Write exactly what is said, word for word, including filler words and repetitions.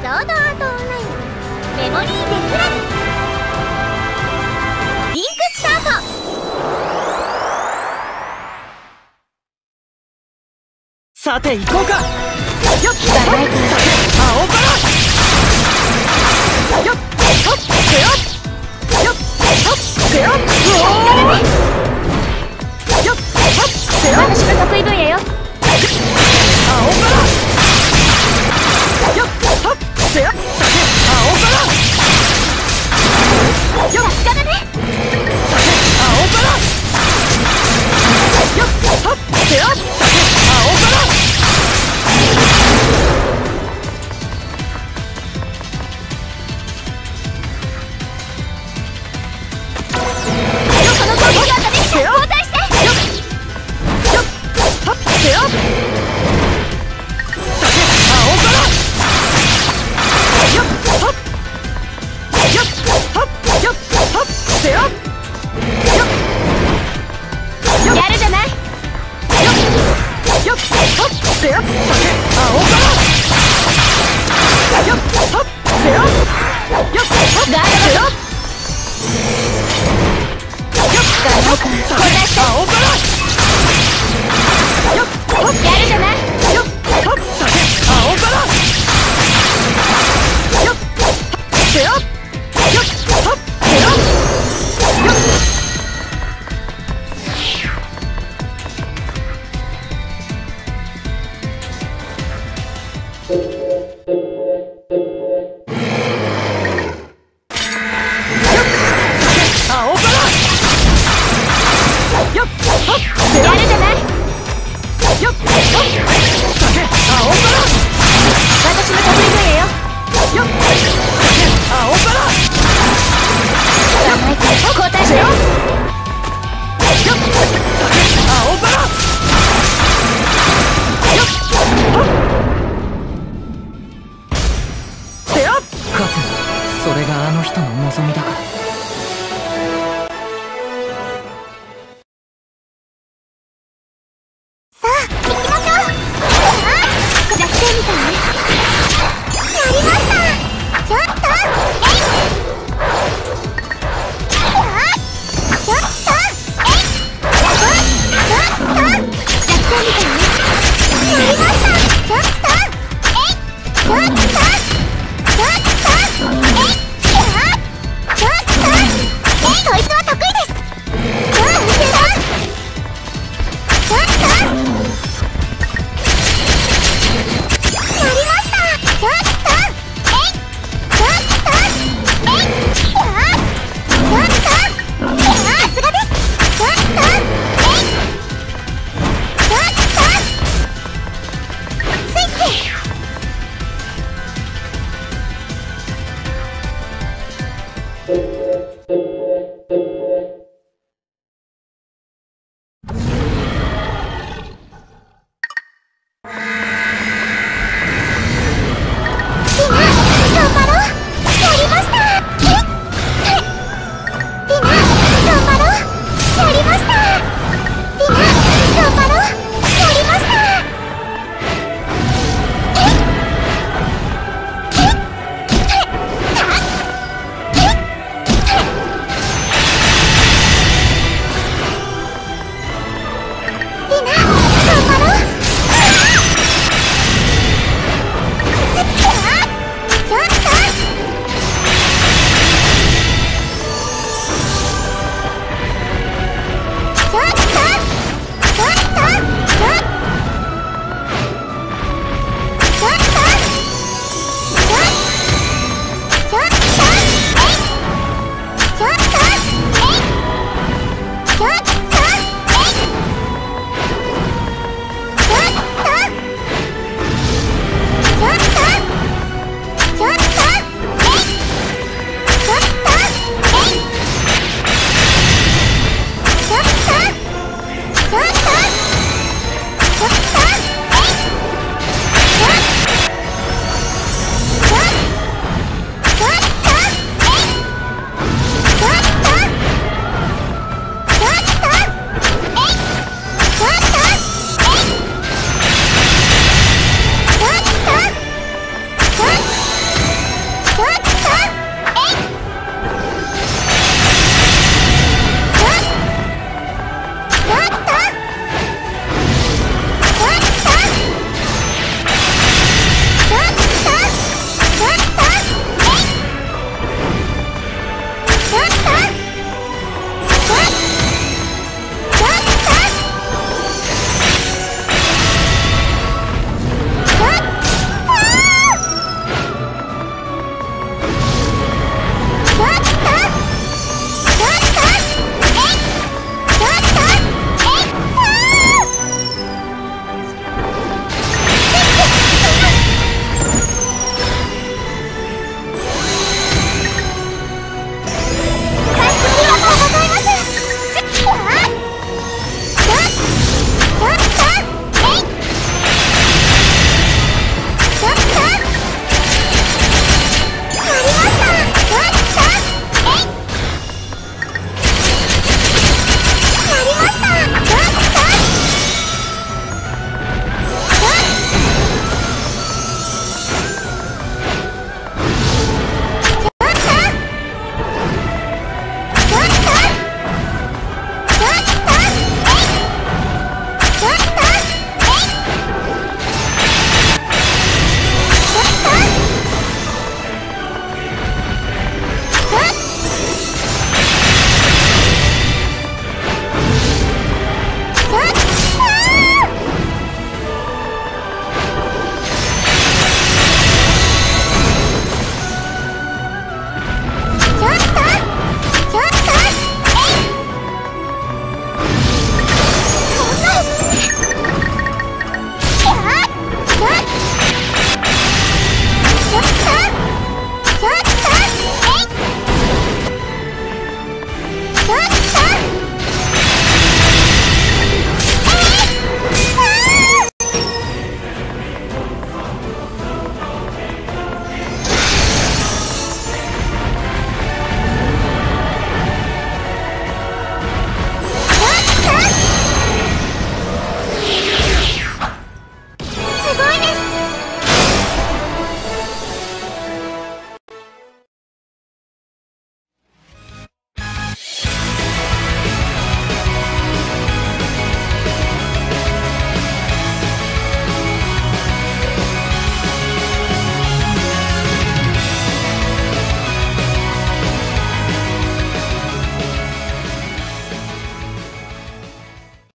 ソードアートオンラインメモリーデクラルリンクスタート。 さて行こうか。よっ青バラ。よっほっせよっよっほっせよっよっほっせよっ私の得意分野よ。 青バラ。よっほっせよっ青バラ。よっさすがだね。 青バラ。よっほっせよっ青バラ。 この攻撃ができた。交代して。 よっよっほっせよっ青バラ。よっほっよっほっよっほっせよっよっやるじゃない。 よっほっせよっ青バラ。よっほっせよっよっほっガードせよっガード交代して。 青バラ。よっほっやるじゃない。 よっほっ青バラ。よっせよっよっほっせよっよっ青バラ。よっほっせよっやるじゃない。 よっほっ青バラ。 私の得意分野よ。 よっ青バラ。 交代して。 よっ青バラ。よっほっせよっ勝つ。それがあの人の望みだから。 さあ行きましょう。弱点みたいね。やりました。ちょっとえいちょっとえいちょっとちょっと弱点みたいね。やりました。ちょっとえいちょっと